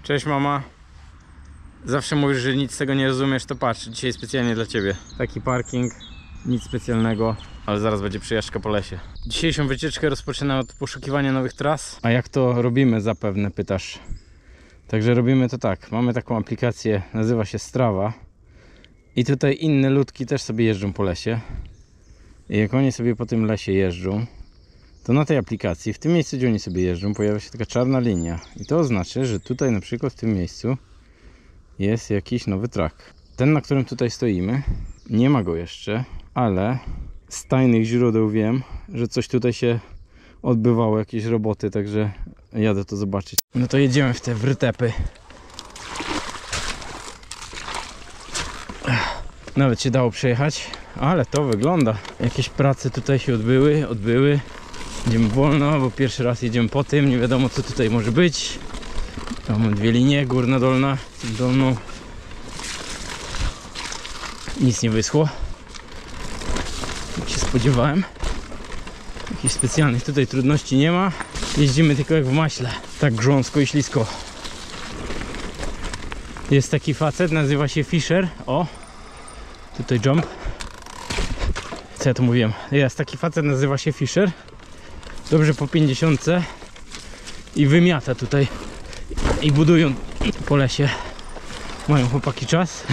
Cześć mama. Zawsze mówisz, że nic z tego nie rozumiesz, to patrz, dzisiaj specjalnie dla ciebie. Taki parking, nic specjalnego, ale zaraz będzie przejażdżka po lesie. Dzisiejszą wycieczkę rozpoczynam od poszukiwania nowych tras. A jak to robimy zapewne, pytasz? Także robimy to tak, mamy taką aplikację, nazywa się Strava. I tutaj inne ludki też sobie jeżdżą po lesie. I jak oni sobie po tym lesie jeżdżą, to na tej aplikacji, w tym miejscu, gdzie oni sobie jeżdżą, pojawia się taka czarna linia. I to oznacza, że tutaj na przykład w tym miejscu jest jakiś nowy track. Ten, na którym tutaj stoimy, nie ma go jeszcze, ale z tajnych źródeł wiem, że coś tutaj się odbywało, jakieś roboty, także jadę to zobaczyć. No to jedziemy w te wrytepy. Nawet się dało przejechać, ale to wygląda. Jakieś prace tutaj się odbyły. Idziemy wolno, bo pierwszy raz jedziemy po tym, nie wiadomo co tutaj może być. Tam mamy dwie linie, górna, dolna, dolną. Nic nie wyschło, jak się spodziewałem. Jakichś specjalnych tutaj trudności nie ma. Jeździmy tylko jak w maśle, tak grząsko i ślisko. Jest taki facet, nazywa się Fisher. O, tutaj jump. Co ja tu mówiłem? Jest taki facet, nazywa się Fisher. Dobrze po 50 i wymiata tutaj. I budują po lesie. Mają chłopaki czas.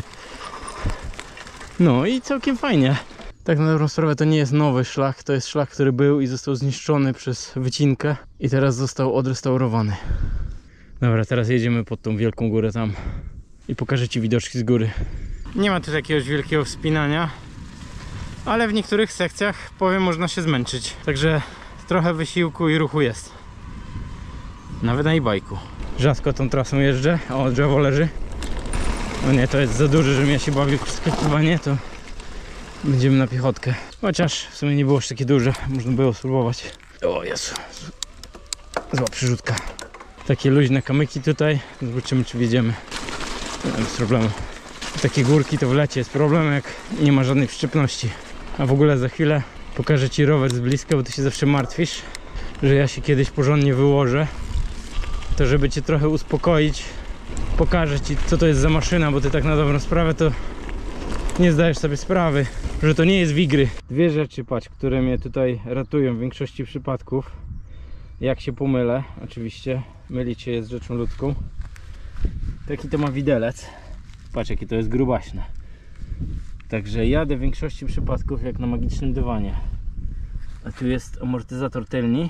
No i całkiem fajnie. Tak na dobrą sprawę to nie jest nowy szlak. To jest szlak, który był i został zniszczony przez wycinkę. I teraz został odrestaurowany. Dobra, teraz jedziemy pod tą wielką górę tam. I pokażę ci widoczki z góry. Nie ma tu jakiegoś wielkiego wspinania. Ale w niektórych sekcjach, powiem, można się zmęczyć. Także trochę wysiłku i ruchu jest. Nawet na e-bike'u. Rzadko tą trasą jeżdżę. O, drzewo leży. No nie, to jest za duże, żebym ja się bawił w przeskakiwanie, to będziemy na piechotkę. Chociaż w sumie nie było aż takie duże, można było spróbować. O Jezu, zła przyrzutka. Takie luźne kamyki tutaj, zobaczymy czy wjedziemy. Bez problemu. Takie górki to w lecie jest problem, jak nie ma żadnej przyczepności. A w ogóle za chwilę pokażę ci rower z bliska, bo ty się zawsze martwisz, że ja się kiedyś porządnie wyłożę. To żeby cię trochę uspokoić, pokażę ci co to jest za maszyna, bo ty tak na dobrą sprawę to nie zdajesz sobie sprawy, że to nie jest wigry. Dwie rzeczy, patrz, które mnie tutaj ratują w większości przypadków. Jak się pomylę, oczywiście mylić się jest rzeczą ludzką. Taki to ma widelec. Patrz jaki to jest grubaśne. Także jadę w większości przypadków jak na magicznym dywanie. A tu jest amortyzator tylny,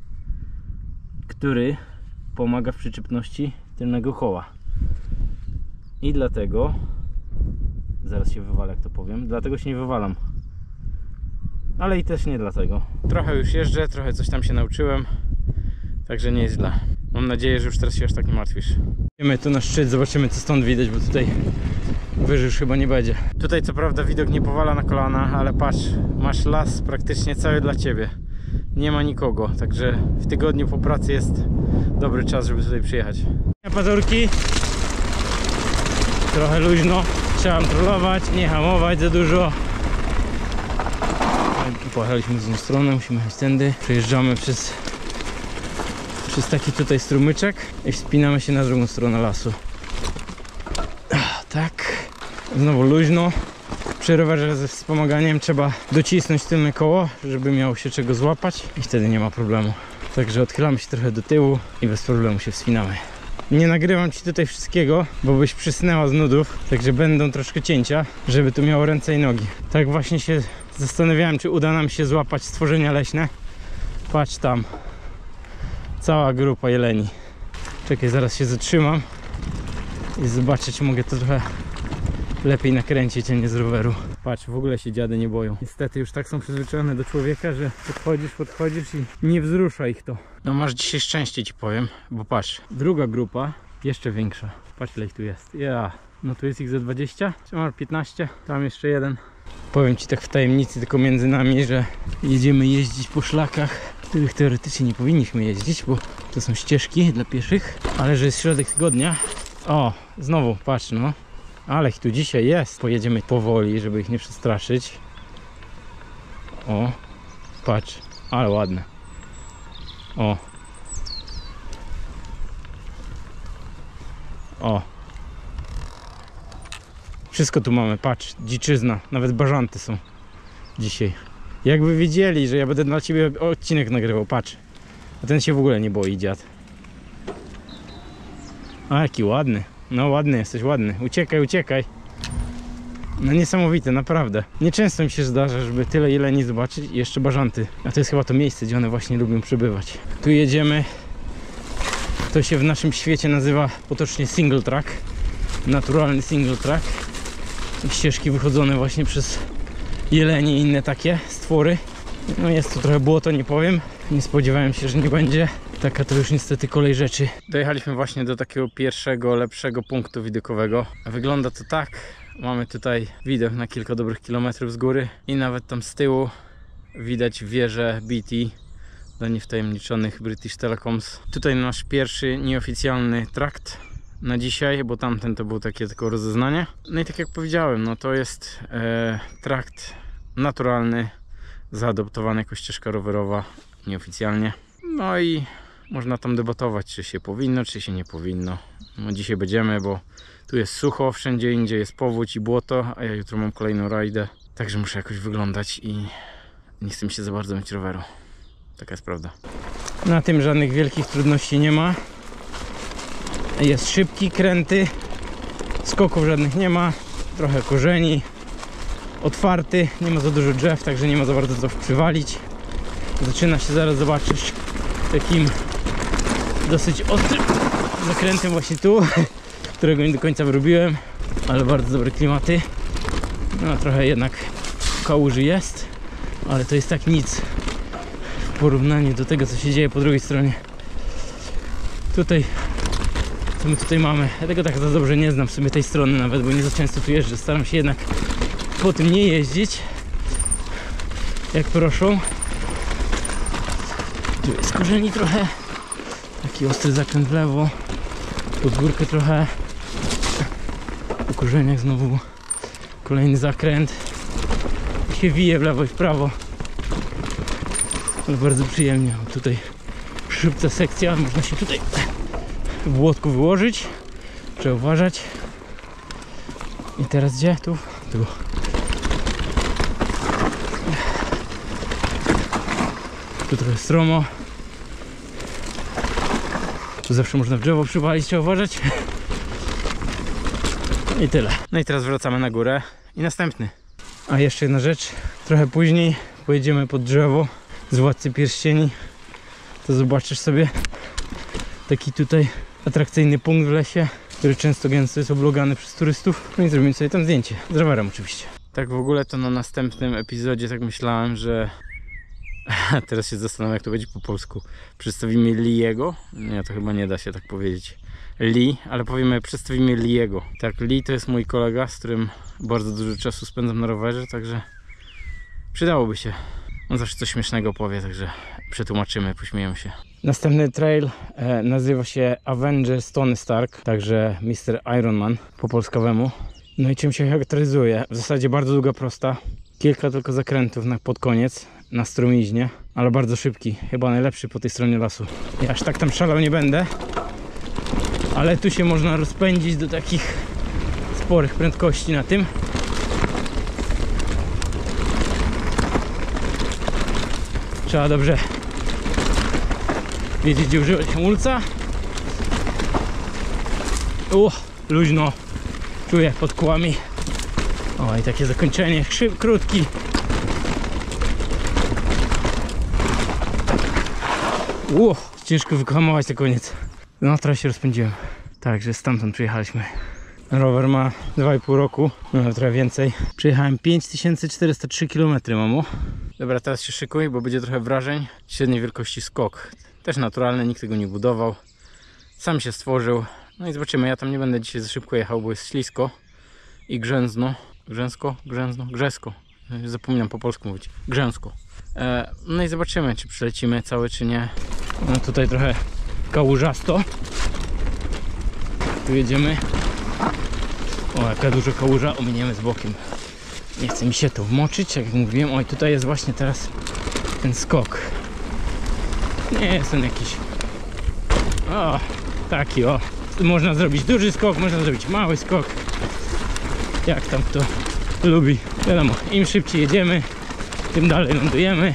który pomaga w przyczepności tylnego koła. I dlatego zaraz się wywalę, jak to powiem. Dlatego się nie wywalam. Ale i też nie dlatego. Trochę już jeżdżę, trochę coś tam się nauczyłem. Także nie jest źle. Mam nadzieję, że już teraz się aż tak nie martwisz. Idziemy tu na szczyt, zobaczymy co stąd widać, bo tutaj wyżej już chyba nie będzie. Tutaj co prawda widok nie powala na kolana, ale patrz, masz las praktycznie cały dla ciebie. Nie ma nikogo, także w tygodniu po pracy jest dobry czas, żeby tutaj przyjechać. Pazurki. Trochę luźno, trzeba kontrolować, nie hamować za dużo. Pojechaliśmy z tą stronę, musimy jechać tędy. Przejeżdżamy przez taki tutaj strumyczek i wspinamy się na drugą stronę lasu. Tak, znowu luźno. Przy rowerze ze wspomaganiem trzeba docisnąć tylne koło, żeby miało się czego złapać i wtedy nie ma problemu. Także odchylamy się trochę do tyłu i bez problemu się wspinamy. Nie nagrywam ci tutaj wszystkiego, bo byś przysnęła z nudów, także będą troszkę cięcia, żeby tu miało ręce i nogi. Tak właśnie się zastanawiałem, czy uda nam się złapać stworzenia leśne. Patrz tam, cała grupa jeleni. Czekaj, zaraz się zatrzymam i zobaczę, czy mogę to trochę lepiej nakręcić, a nie z roweru. Patrz, w ogóle się dziady nie boją. Niestety już tak są przyzwyczajone do człowieka, że podchodzisz i nie wzrusza ich to. No masz dzisiaj szczęście, ci powiem, bo patrz, druga grupa, jeszcze większa. Patrz, ile ich tu jest. Ja, no tu jest ich ze 20, czy może 15, tam jeszcze jeden. Powiem ci tak w tajemnicy, tylko między nami, że jedziemy jeździć po szlakach, których teoretycznie nie powinniśmy jeździć, bo to są ścieżki dla pieszych, ale że jest środek tygodnia. O, znowu, patrz no. Ale ich tu dzisiaj jest. Pojedziemy powoli, żeby ich nie przestraszyć. O, patrz, ale ładne. O. O. Wszystko tu mamy, patrz, dziczyzna, nawet bażanty są dzisiaj. Jakby wiedzieli, że ja będę dla ciebie odcinek nagrywał, patrz. A ten się w ogóle nie boi, dziad. A jaki ładny. No ładny jesteś, ładny. Uciekaj, uciekaj. No niesamowite, naprawdę. Nieczęsto mi się zdarza, żeby tyle jeleni zobaczyć i jeszcze bażanty. A to jest chyba to miejsce, gdzie one właśnie lubią przebywać. Tu jedziemy. To się w naszym świecie nazywa potocznie single track. Naturalny single track. Ścieżki wychodzone właśnie przez jelenie i inne takie stwory. No jest tu trochę błoto, nie powiem. Nie spodziewałem się, że nie będzie. Taka to już niestety kolej rzeczy. Dojechaliśmy właśnie do takiego pierwszego, lepszego punktu widokowego. Wygląda to tak. Mamy tutaj widok na kilka dobrych kilometrów z góry i nawet tam z tyłu widać wieżę BT, dla niewtajemniczonych British Telecoms. Tutaj nasz pierwszy nieoficjalny trakt na dzisiaj, bo tamten to był takie tylko rozeznanie. No i tak jak powiedziałem, no to jest trakt naturalny, zaadoptowany jako ścieżka rowerowa nieoficjalnie. No i można tam debatować, czy się powinno, czy się nie powinno. No dzisiaj będziemy, bo tu jest sucho, wszędzie indziej jest powódź i błoto, a ja jutro mam kolejną rajdę. Także muszę jakoś wyglądać i nie chcę mi się za bardzo mieć roweru. Taka jest prawda. Na tym żadnych wielkich trudności nie ma. Jest szybki, kręty, skoków żadnych nie ma, trochę korzeni, otwarty, nie ma za dużo drzew, także nie ma za bardzo co przywalić. Zaczyna się, zaraz zobaczysz, takim dosyć ostrym zakrętem właśnie tu, którego nie do końca wyrobiłem, ale bardzo dobre klimaty. No trochę jednak kałuży jest, ale to jest tak nic w porównaniu do tego, co się dzieje po drugiej stronie. Tutaj, co my tutaj mamy, ja tego tak za dobrze nie znam w sumie tej strony nawet, bo nie za często tu jeżdżę, staram się jednak po tym nie jeździć, jak proszą. Tu jest korzeni trochę, taki ostry zakręt w lewo, pod górkę trochę, po korzeniach znowu kolejny zakręt, się wije w lewo i w prawo, ale bardzo przyjemnie. Tutaj szybka sekcja, można się tutaj w błotku wyłożyć, trzeba uważać. I teraz gdzie? Tu? Tu. Tu trochę stromo. Tu zawsze można w drzewo przywalić, trzeba uważać. I tyle. No i teraz wracamy na górę i następny. A jeszcze jedna rzecz. Trochę później pojedziemy pod drzewo z Władcy Pierścieni. To zobaczysz sobie taki tutaj atrakcyjny punkt w lesie, który często gęsto jest oblogany przez turystów. No i zrobimy sobie tam zdjęcie. Z rowerem oczywiście. Tak w ogóle to na następnym epizodzie tak myślałem, że teraz się zastanawiam, jak to będzie po polsku. Przedstawimy Liego. Nie, to chyba nie da się tak powiedzieć. Lee, ale powiemy, przedstawimy Liego. Tak, Lee to jest mój kolega, z którym bardzo dużo czasu spędzam na rowerze, także przydałoby się. On zawsze coś śmiesznego powie, także przetłumaczymy, pośmiejemy się. Następny trail nazywa się Avengers Tony Stark, także Mr. Ironman po polskowemu. No i czym się charakteryzuje? W zasadzie bardzo długa prosta, kilka tylko zakrętów pod koniec, na strumiźnie, ale bardzo szybki, chyba najlepszy po tej stronie lasu. Ja aż tak tam szalał nie będę, ale tu się można rozpędzić do takich sporych prędkości na tym. Trzeba dobrze wiedzieć, gdzie używać hamulca. Luźno czuję pod kołami. O, i takie zakończenie, krótki. Ciężko wyhamować ten koniec. No, teraz się rozpędziłem. Także stamtąd przyjechaliśmy. Rower ma 2,5 roku, no trochę więcej. Przejechałem 5403 km, mamo. Dobra, teraz się szykuj, bo będzie trochę wrażeń. Średniej wielkości skok. Też naturalny, nikt tego nie budował. Sam się stworzył. No i zobaczymy, ja tam nie będę dzisiaj za szybko jechał, bo jest ślisko. I grzęzno. Grzesko. Zapominam po polsku mówić. Grzęsko. No i zobaczymy, czy przelecimy cały, czy nie. No tutaj trochę kałużasto. Tu jedziemy. O, jaka duża kałuża, ominiemy z bokiem. Nie chce mi się to wmoczyć, jak mówiłem. Oj, tutaj jest właśnie teraz ten skok. Nie jest ten jakiś... O, taki o. można zrobić duży skok, można zrobić mały skok. Jak tam kto lubi. Wiadomo, im szybciej jedziemy, tym dalej lądujemy.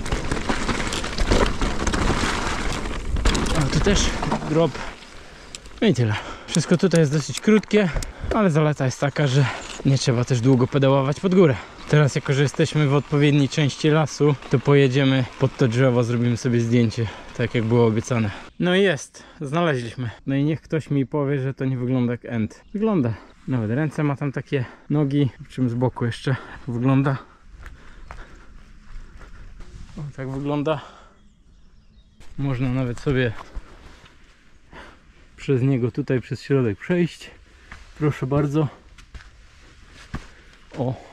A tu też drop. No i tyle. Wszystko tutaj jest dosyć krótkie, ale zaleta jest taka, że nie trzeba też długo pedałować pod górę. Teraz, jako że jesteśmy w odpowiedniej części lasu, to pojedziemy pod to drzewo, zrobimy sobie zdjęcie, tak jak było obiecane. No i jest, znaleźliśmy. No i niech ktoś mi powie, że to nie wygląda jak end. Wygląda. Nawet ręce ma tam takie, nogi, czym z boku jeszcze wygląda. O, tak wygląda. Można nawet sobie przez niego tutaj, przez środek przejść. Proszę bardzo. O.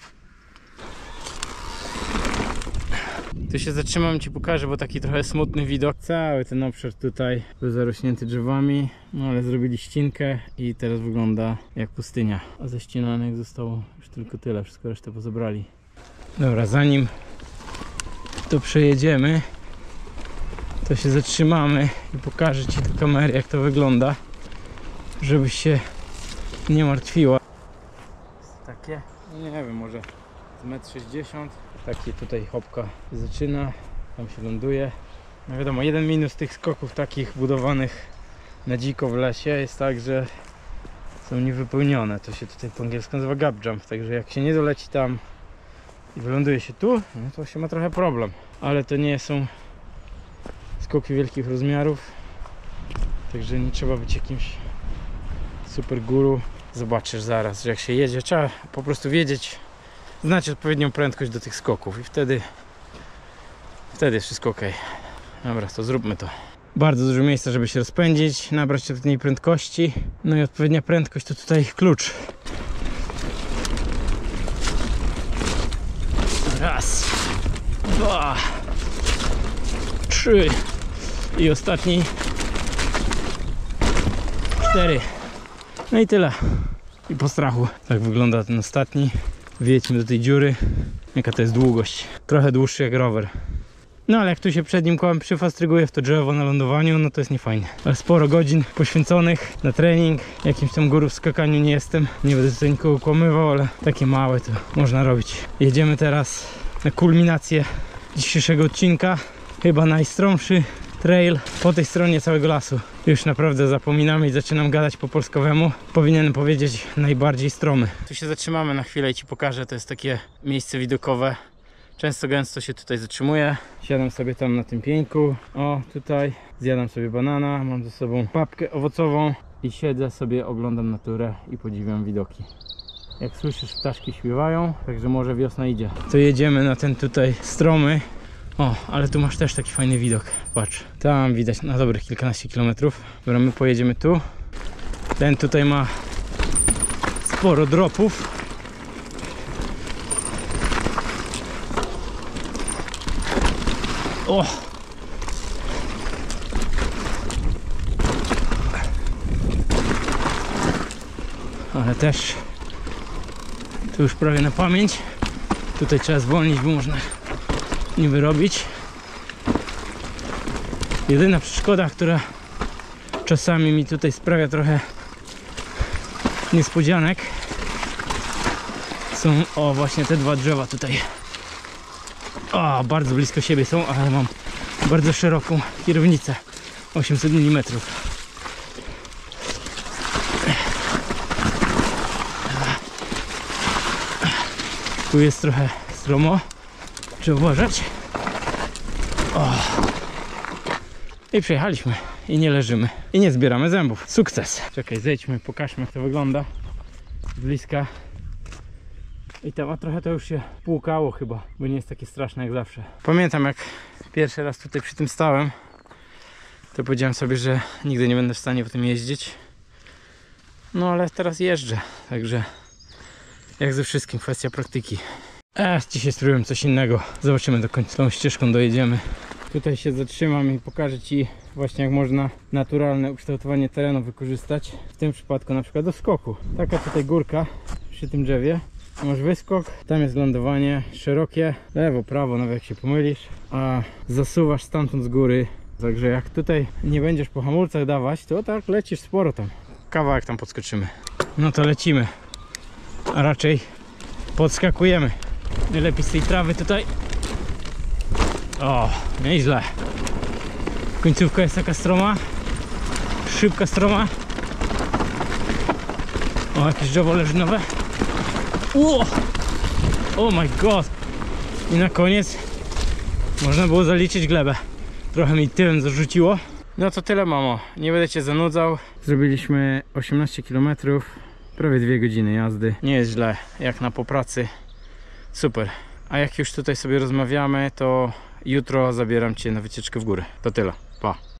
Tu się zatrzymam, ci pokażę, bo taki trochę smutny widok. Cały ten obszar tutaj był zarośnięty drzewami, no ale zrobili ścinkę i teraz wygląda jak pustynia. A ze ścinanek zostało już tylko tyle, wszystko resztę pozabrali. Dobra, zanim to przejedziemy, to się zatrzymamy i pokażę ci do kamery, jak to wygląda, żebyś się nie martwiła. Takie, nie wiem, może 1,60 m. Taki tutaj hopka się zaczyna, tam się ląduje. No wiadomo, jeden minus tych skoków takich budowanych na dziko w lesie jest tak, że są niewypełnione. To się tutaj po angielsku nazywa gap jump, także jak się nie doleci tam i wyląduje się tu, no to się ma trochę problem. Ale to nie są skoki wielkich rozmiarów, także nie trzeba być jakimś super guru. Zobaczysz zaraz, że jak się jedzie, trzeba po prostu wiedzieć, znać odpowiednią prędkość do tych skoków i wtedy jest wszystko ok. Dobra, to zróbmy to. Bardzo dużo miejsca, żeby się rozpędzić, nabrać odpowiedniej prędkości. No i odpowiednia prędkość to tutaj klucz. Raz, dwa, trzy i ostatni 4. No i tyle. I po strachu. Tak wygląda ten ostatni. Wjedźmy do tej dziury. Jaka to jest długość. Trochę dłuższy jak rower. No ale jak tu się przednim kołem przyfastryguje w to drzewo na lądowaniu, no to jest niefajnie. Ale sporo godzin poświęconych na trening. Jakimś tam guru w skakaniu nie jestem. Nie będę tutaj nikogo kłamywał, ale takie małe to można robić. Jedziemy teraz na kulminację dzisiejszego odcinka. Chyba najstromszy trail po tej stronie całego lasu. Już naprawdę zapominamy i zaczynam gadać po polskowemu. Powinienem powiedzieć najbardziej stromy. Tu się zatrzymamy na chwilę i ci pokażę. To jest takie miejsce widokowe. Często gęsto się tutaj zatrzymuję. Siadam sobie tam na tym pieńku. O, tutaj. Zjadam sobie banana. Mam ze sobą papkę owocową. I siedzę sobie, oglądam naturę i podziwiam widoki. Jak słyszysz, ptaszki śpiewają. Także może wiosna idzie. To jedziemy na ten tutaj stromy. O, ale tu masz też taki fajny widok. Patrz, tam widać na dobrych kilkanaście kilometrów. Dobra, my pojedziemy tu. Ten tutaj ma sporo dropów. O! Ale też tu już prawie na pamięć. Tutaj trzeba zwolnić, bo można nie wyrobić. Jedyna przeszkoda, która czasami mi tutaj sprawia trochę niespodzianek, są właśnie te dwa drzewa tutaj. O, bardzo blisko siebie są, ale mam bardzo szeroką kierownicę 800 mm. Tu jest trochę stromo, trzeba uważać. O. I przejechaliśmy i nie leżymy i nie zbieramy zębów. Sukces. Czekaj, zejdźmy, pokażmy, jak to wygląda z bliska. I tam a trochę to już się płukało chyba, bo nie jest takie straszne jak zawsze. Pamiętam, jak pierwszy raz tutaj przy tym stałem, to powiedziałem sobie, że nigdy nie będę w stanie po tym jeździć. No ale teraz jeżdżę, także jak ze wszystkim, kwestia praktyki. Dzisiaj spróbujemy coś innego. Zobaczymy do końca. Tą ścieżką dojedziemy. Tutaj się zatrzymam i pokażę ci właśnie, jak można naturalne ukształtowanie terenu wykorzystać. W tym przypadku na przykład do skoku. Taka tutaj górka przy tym drzewie. Masz wyskok, tam jest lądowanie szerokie, lewo, prawo, nawet jak się pomylisz, a zasuwasz stamtąd z góry Także jak tutaj nie będziesz po hamulcach dawać, to tak lecisz sporo tam. Kawałek tam podskoczymy. No to lecimy. A raczej podskakujemy. Najlepiej z tej trawy tutaj. O, nieźle. Końcówka jest taka stroma. Szybka stroma. O, jakieś drzewo leży nowe. Oh my god. I na koniec można było zaliczyć glebę. Trochę mi tyłem zarzuciło. No to tyle, mamo. Nie będę cię zanudzał. Zrobiliśmy 18 km. Prawie 2 godziny jazdy. Nie jest źle, jak na po pracy. Super. A jak już tutaj sobie rozmawiamy, to jutro zabieram cię na wycieczkę w górę. To tyle. Pa.